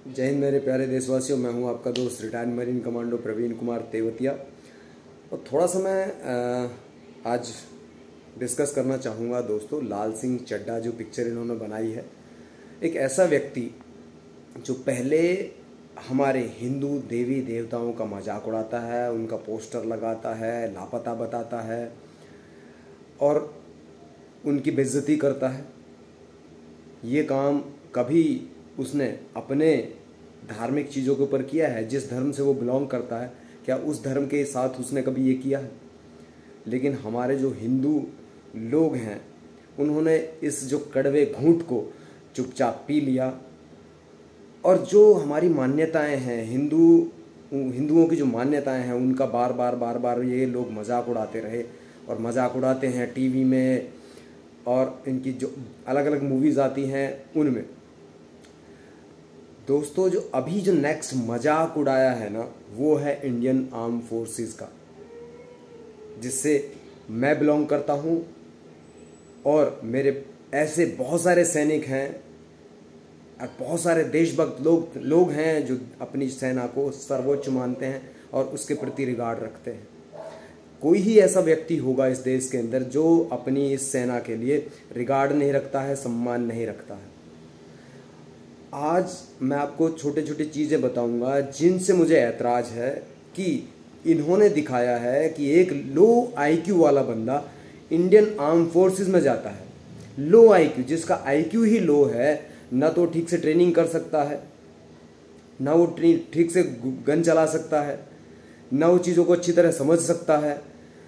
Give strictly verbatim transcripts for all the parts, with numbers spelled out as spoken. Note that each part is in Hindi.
जय हिंद मेरे प्यारे देशवासियों। मैं हूं आपका दोस्त retired marine commando Praveen Kumar Tewatia. और थोड़ा सा मैं आज डिस्कस करना चाहूँगा दोस्तों, लाल सिंह चड्ढा जो पिक्चर इन्होंने बनाई है। एक ऐसा व्यक्ति जो पहले हमारे हिंदू देवी देवताओं का मजाक उड़ाता है, उनका पोस्टर लगाता है, लापता बताता है और उनकी बेइज्जती करता है। ये काम कभी उसने अपने धार्मिक चीज़ों के ऊपर किया है? जिस धर्म से वो बिलोंग करता है, क्या उस धर्म के साथ उसने कभी ये किया है? लेकिन हमारे जो हिंदू लोग हैं, उन्होंने इस जो कड़वे घूंट को चुपचाप पी लिया। और जो हमारी मान्यताएं हैं, हिंदू हिंदुओं की जो मान्यताएं हैं, उनका बार बार बार बार ये लोग मजाक उड़ाते रहे और मजाक उड़ाते हैं टीवी में और इनकी जो अलग अलग मूवीज़ आती हैं उनमें। दोस्तों, जो अभी जो नेक्स्ट मजाक उड़ाया है ना, वो है इंडियन आर्म फोर्सेस का, जिससे मैं बिलोंग करता हूँ और मेरे ऐसे बहुत सारे सैनिक हैं और बहुत सारे देशभक्त लोग लोग हैं जो अपनी सेना को सर्वोच्च मानते हैं और उसके प्रति रिगार्ड रखते हैं। कोई ही ऐसा व्यक्ति होगा इस देश के अंदर जो अपनी इस सेना के लिए रिगार्ड नहीं रखता है, सम्मान नहीं रखता है। आज मैं आपको छोटे छोटे चीज़ें बताऊंगा जिनसे मुझे ऐतराज़ है कि इन्होंने दिखाया है कि एक लो आईक्यू वाला बंदा इंडियन आर्म फोर्सेस में जाता है। लो आईक्यू, जिसका आईक्यू ही लो है, ना तो ठीक से ट्रेनिंग कर सकता है, ना वो ठीक से गन चला सकता है, ना वो चीज़ों को अच्छी तरह समझ सकता है।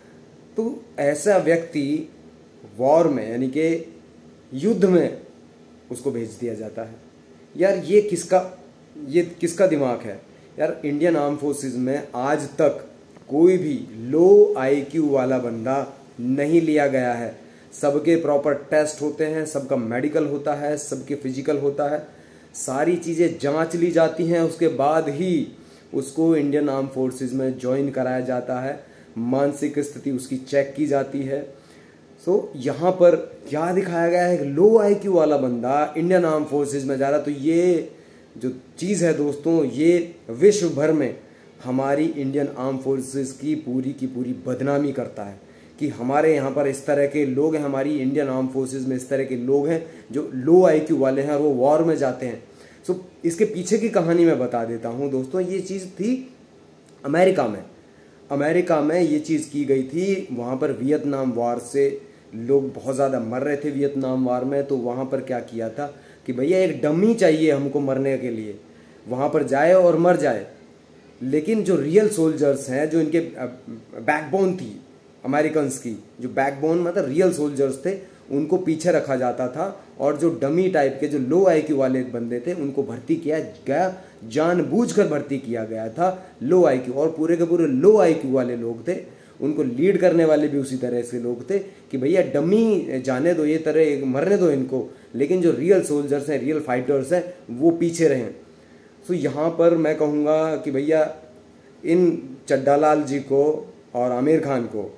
तो ऐसा व्यक्ति वॉर में, यानी कि युद्ध में, उसको भेज दिया जाता है। यार ये किसका ये किसका दिमाग है यार? इंडियन आर्म फोर्सेस में आज तक कोई भी लो आईक्यू वाला बंदा नहीं लिया गया है। सबके प्रॉपर टेस्ट होते हैं, सबका मेडिकल होता है, सबके फिजिकल होता है, सारी चीज़ें जांच ली जाती हैं, उसके बाद ही उसको इंडियन आर्म फोर्सेस में ज्वाइन कराया जाता है। मानसिक स्थिति उसकी चेक की जाती है। सो so, यहाँ पर क्या दिखाया गया है? लो आईक्यू वाला बंदा इंडियन आर्म फोर्सेस में जा रहा। तो ये जो चीज़ है दोस्तों, ये विश्व भर में हमारी इंडियन आर्म फोर्सेस की पूरी की पूरी बदनामी करता है कि हमारे यहाँ पर इस तरह के लोग हैं, हमारी इंडियन आर्म फोर्सेस में इस तरह के लोग हैं जो लो आईक्यू वाले हैं और वो वॉर में जाते हैं। सो so, इसके पीछे की कहानी मैं बता देता हूँ दोस्तों। ये चीज़ थी अमेरिका में। अमेरिका में ये चीज़ की गई थी। वहाँ पर वियतनाम वॉर से लोग बहुत ज़्यादा मर रहे थे वियतनाम वॉर में। तो वहाँ पर क्या किया था कि भैया एक डमी चाहिए हमको मरने के लिए, वहाँ पर जाए और मर जाए। लेकिन जो रियल सोल्जर्स हैं, जो इनके बैकबोन थी अमेरिकन्स की, जो बैकबोन मतलब रियल सोल्जर्स थे, उनको पीछे रखा जाता था। और जो डमी टाइप के, जो लो आईक्यू वाले बंदे थे, उनको भर्ती किया गया, जानबूझकर भर्ती किया गया था लो आईक्यू। और पूरे के पूरे लो आईक्यू वाले लोग थे, उनको लीड करने वाले भी उसी तरह से लोग थे कि भैया डमी जाने दो, ये तरह मरने दो इनको, लेकिन जो रियल सोल्जर्स हैं, रियल फाइटर्स हैं, वो पीछे रहें। सो यहाँ पर मैं कहूँगा कि भैया इन चड्ढालाल जी को और आमिर खान को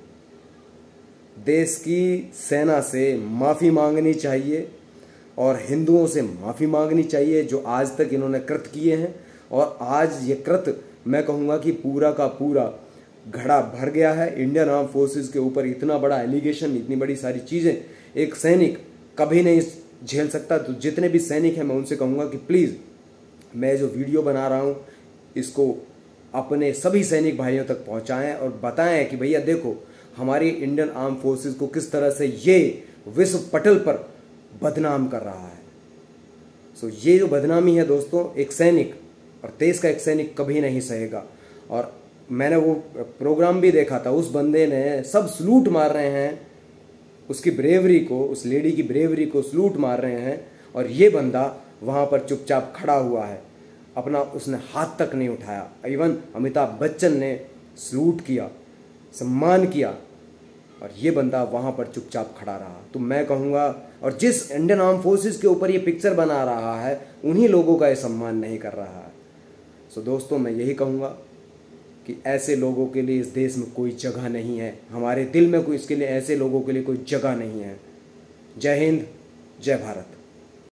देश की सेना से माफ़ी मांगनी चाहिए और हिंदुओं से माफ़ी मांगनी चाहिए जो आज तक इन्होंने कृत किए हैं। और आज ये कृत मैं कहूँगा कि पूरा का पूरा घड़ा भर गया है। इंडियन आर्म फोर्सेस के ऊपर इतना बड़ा एलिगेशन, इतनी बड़ी सारी चीज़ें एक सैनिक कभी नहीं झेल सकता। तो जितने भी सैनिक हैं, मैं उनसे कहूँगा कि प्लीज़, मैं जो वीडियो बना रहा हूँ इसको अपने सभी सैनिक भाइयों तक पहुँचाएँ और बताएं कि भैया देखो, हमारी इंडियन आर्म फोर्सेस को किस तरह से ये विश्व पटल पर बदनाम कर रहा है। सो ये जो बदनामी है दोस्तों, एक सैनिक और देश का एक सैनिक कभी नहीं सहेगा। और मैंने वो प्रोग्राम भी देखा था, उस बंदे ने सब सलूट मार रहे हैं उसकी ब्रेवरी को, उस लेडी की ब्रेवरी को सलूट मार रहे हैं। और ये बंदा वहाँ पर चुपचाप खड़ा हुआ है, अपना उसने हाथ तक नहीं उठाया। इवन अमिताभ बच्चन ने सलूट किया, सम्मान किया, और ये बंदा वहाँ पर चुपचाप खड़ा रहा। तो मैं कहूँगा, और जिस इंडियन आर्म फोर्सेस के ऊपर ये पिक्चर बना रहा है, उन्हीं लोगों का ये सम्मान नहीं कर रहा है। सो दोस्तों, मैं यही कहूँगा कि ऐसे लोगों के लिए इस देश में कोई जगह नहीं है। हमारे दिल में कोई इसके लिए, ऐसे लोगों के लिए कोई जगह नहीं है। जय हिंद, जय भारत।